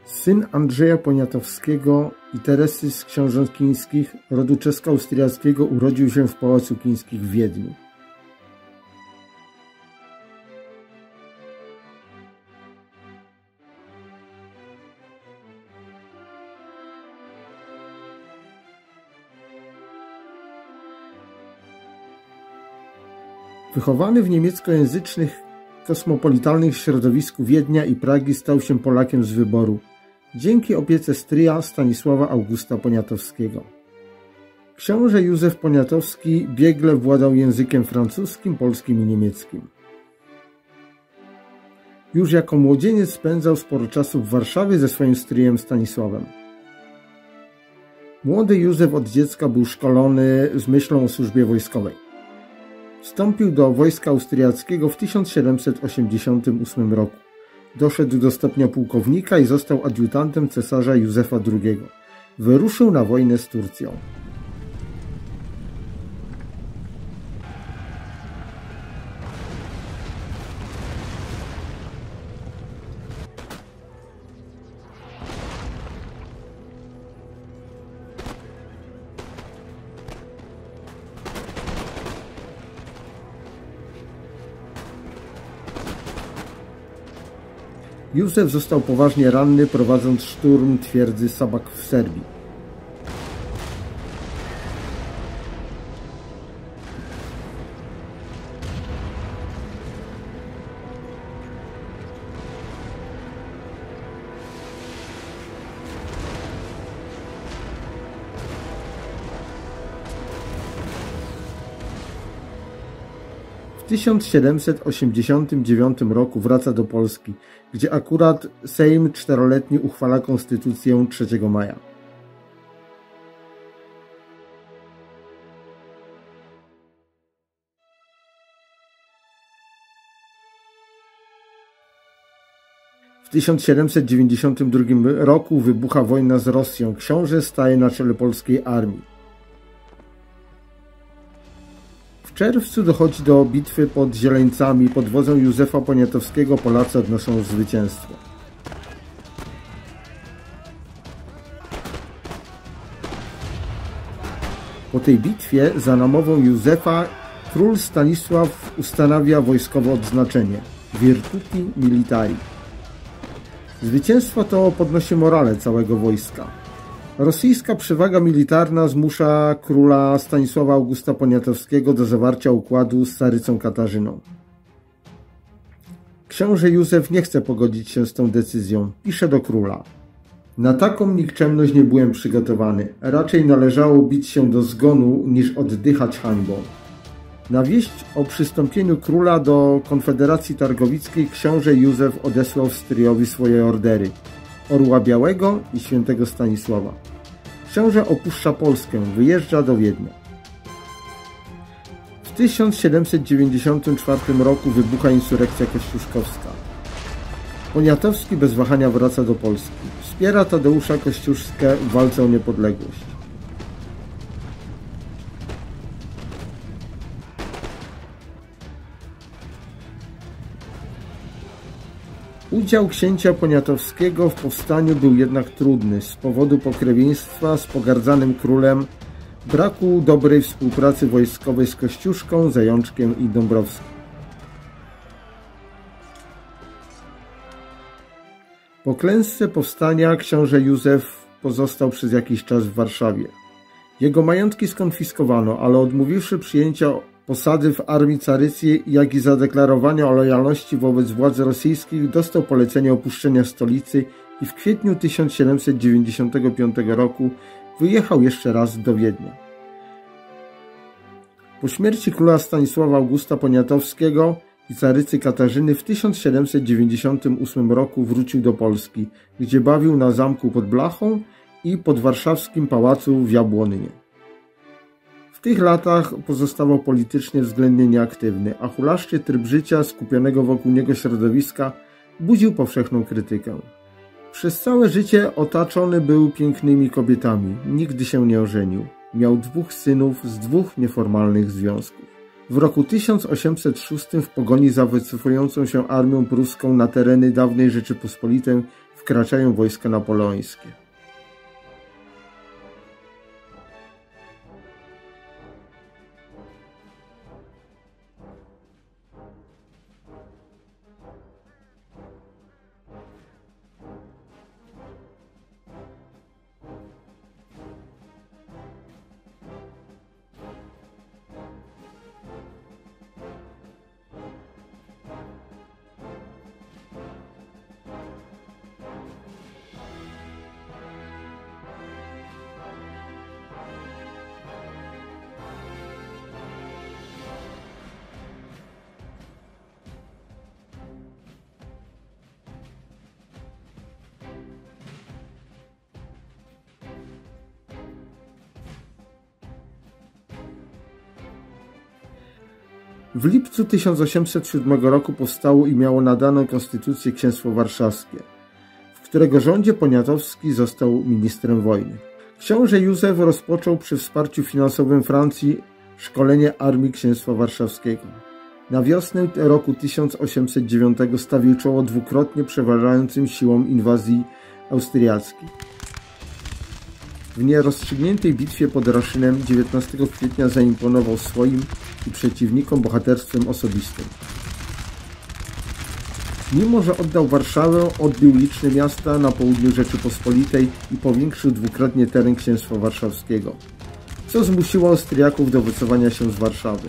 Syn Andrzeja Poniatowskiego i Teresy z Książąt Kińskich, rodu czesko-austriackiego, urodził się w Pałacu Kińskich w Wiedniu. Wychowany w niemieckojęzycznych, kosmopolitalnych środowisku Wiednia i Pragi, stał się Polakiem z wyboru, dzięki opiece stryja Stanisława Augusta Poniatowskiego. Książę Józef Poniatowski biegle władał językiem francuskim, polskim i niemieckim. Już jako młodzieniec spędzał sporo czasu w Warszawie ze swoim stryjem Stanisławem. Młody Józef od dziecka był szkolony z myślą o służbie wojskowej. Wstąpił do wojska austriackiego w 1788 roku. Doszedł do stopnia pułkownika i został adiutantem cesarza Józefa II. Wyruszył na wojnę z Turcją. Józef został poważnie ranny, prowadząc szturm twierdzy Sabak w Serbii. W 1789 roku wraca do Polski, gdzie akurat Sejm czteroletni uchwala konstytucję 3 maja. W 1792 roku wybucha wojna z Rosją. Książę staje na czele polskiej armii. W czerwcu dochodzi do bitwy pod Zieleńcami. Pod wodzą Józefa Poniatowskiego Polacy odnoszą zwycięstwo. Po tej bitwie za namową Józefa król Stanisław ustanawia wojskowe odznaczenie Virtuti Militari. Zwycięstwo to podnosi morale całego wojska. Rosyjska przewaga militarna zmusza króla Stanisława Augusta Poniatowskiego do zawarcia układu z carycą Katarzyną. Książę Józef nie chce pogodzić się z tą decyzją. Pisze do króla: na taką nikczemność nie byłem przygotowany. Raczej należało bić się do zgonu, niż oddychać hańbą. Na wieść o przystąpieniu króla do Konfederacji Targowickiej książę Józef odesłał stryjowi swoje ordery: Orła Białego i Świętego Stanisława. Książę opuszcza Polskę, wyjeżdża do Wiednia. W 1794 roku wybucha insurekcja kościuszkowska. Poniatowski bez wahania wraca do Polski. Wspiera Tadeusza Kościuszkę w walce o niepodległość. Udział księcia Poniatowskiego w powstaniu był jednak trudny z powodu pokrewieństwa z pogardzanym królem, braku dobrej współpracy wojskowej z Kościuszką, Zajączkiem i Dąbrowskim. Po klęsce powstania książę Józef pozostał przez jakiś czas w Warszawie. Jego majątki skonfiskowano, ale odmówiwszy przyjęcia posady w armii caryckiej, jak i zadeklarowania o lojalności wobec władz rosyjskich, dostał polecenie opuszczenia stolicy i w kwietniu 1795 roku wyjechał jeszcze raz do Wiednia. Po śmierci króla Stanisława Augusta Poniatowskiego i carycy Katarzyny w 1798 roku wrócił do Polski, gdzie bawił na zamku pod Blachą i pod warszawskim pałacu w Jabłoninie. W tych latach pozostawał politycznie względnie nieaktywny, a hulaszczy tryb życia skupionego wokół niego środowiska budził powszechną krytykę. Przez całe życie otaczony był pięknymi kobietami, nigdy się nie ożenił. Miał 2 synów z 2 nieformalnych związków. W roku 1806 w pogoni za wycofującą się armią pruską na tereny dawnej Rzeczypospolitej w wkraczają wojska napoleońskie. W lipcu 1807 roku powstało i miało nadaną konstytucję Księstwo Warszawskie, w którego rządzie Poniatowski został ministrem wojny. Książę Józef rozpoczął przy wsparciu finansowym Francji szkolenie armii Księstwa Warszawskiego. Na wiosnę roku 1809 stawił czoło dwukrotnie przeważającym siłom inwazji austriackiej. W nierozstrzygniętej bitwie pod Raszynem 19 kwietnia zaimponował swoim i przeciwnikom bohaterstwem osobistym. Mimo że oddał Warszawę, odbił liczne miasta na południu Rzeczypospolitej i powiększył dwukrotnie teren Księstwa Warszawskiego, co zmusiło Austriaków do wycofania się z Warszawy.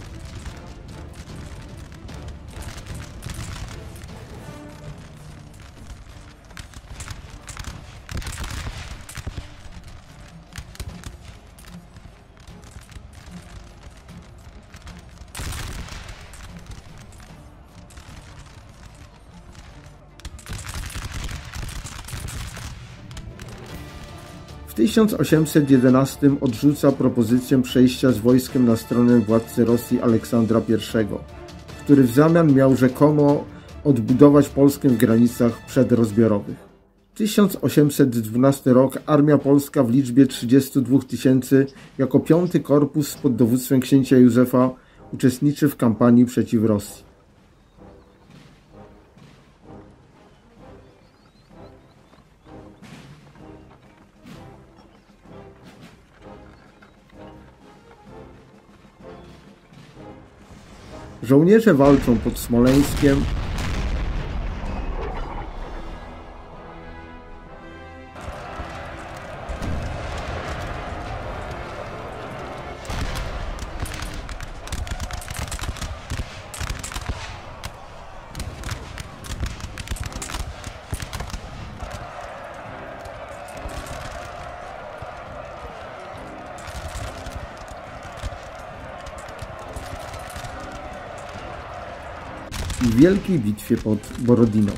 W 1811 odrzuca propozycję przejścia z wojskiem na stronę władcy Rosji Aleksandra I, który w zamian miał rzekomo odbudować Polskę w granicach przedrozbiorowych. 1812 rok armia polska w liczbie 32 000 jako 5. korpus pod dowództwem księcia Józefa uczestniczy w kampanii przeciw Rosji. Żołnierze walczą pod Smoleńskiem, w wielkiej bitwie pod Borodiną.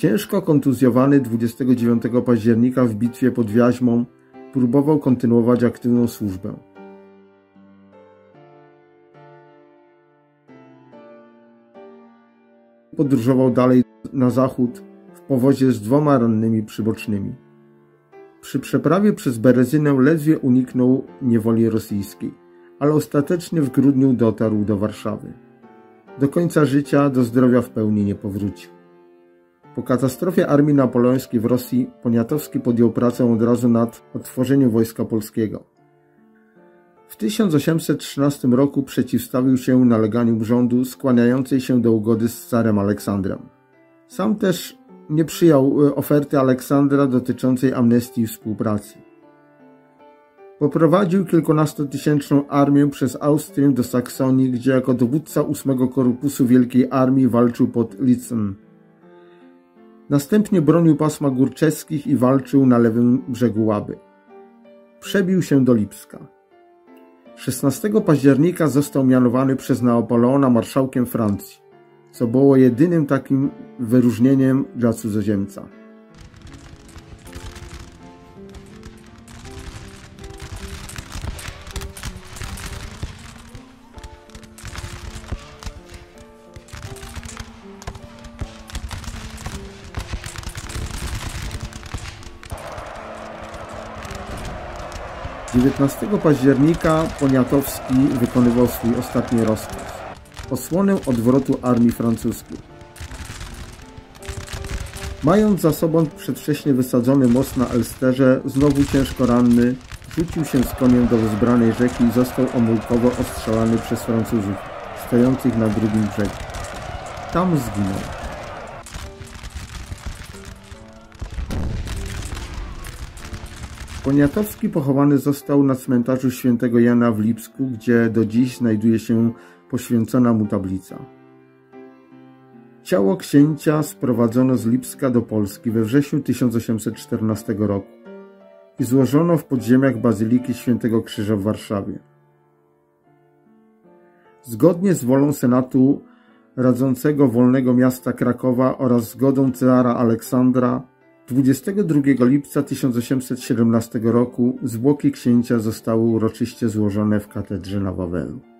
Ciężko kontuzjowany 29 października w bitwie pod Wiaźmą próbował kontynuować aktywną służbę. Podróżował dalej na zachód w powozie z 2 rannymi przybocznymi. Przy przeprawie przez Berezynę ledwie uniknął niewoli rosyjskiej, ale ostatecznie w grudniu dotarł do Warszawy. Do końca życia do zdrowia w pełni nie powrócił. Po katastrofie armii napoleońskiej w Rosji Poniatowski podjął pracę od razu nad odtworzeniem Wojska Polskiego. W 1813 roku przeciwstawił się naleganiom rządu skłaniającej się do ugody z carem Aleksandrem. Sam też nie przyjął oferty Aleksandra dotyczącej amnestii i współpracy. Poprowadził kilkunastotysięczną armię przez Austrię do Saksonii, gdzie jako dowódca 8 Korpusu Wielkiej Armii walczył pod Litzen. Następnie bronił pasma górczeskich i walczył na lewym brzegu Łaby. Przebił się do Lipska. 16 października został mianowany przez Napoleona marszałkiem Francji, co było jedynym takim wyróżnieniem dla cudzoziemca. Dziewiętnastego października Poniatowski wykonywał swój ostatni rozkaz – osłonę odwrotu armii francuskiej. Mając za sobą przedwcześnie wysadzony most na Elsterze, znowu ciężko ranny, rzucił się z koniem do wezbranej rzeki i został omyłkowo ostrzelany przez Francuzów stojących na drugim brzegu. Tam zginął. Poniatowski pochowany został na cmentarzu Świętego Jana w Lipsku, gdzie do dziś znajduje się poświęcona mu tablica. Ciało księcia sprowadzono z Lipska do Polski we wrześniu 1814 roku i złożono w podziemiach Bazyliki Świętego Krzyża w Warszawie. Zgodnie z wolą Senatu radzącego Wolnego Miasta Krakowa oraz zgodą cara Aleksandra 22 lipca 1817 roku zwłoki księcia zostały uroczyście złożone w katedrze na Wawelu.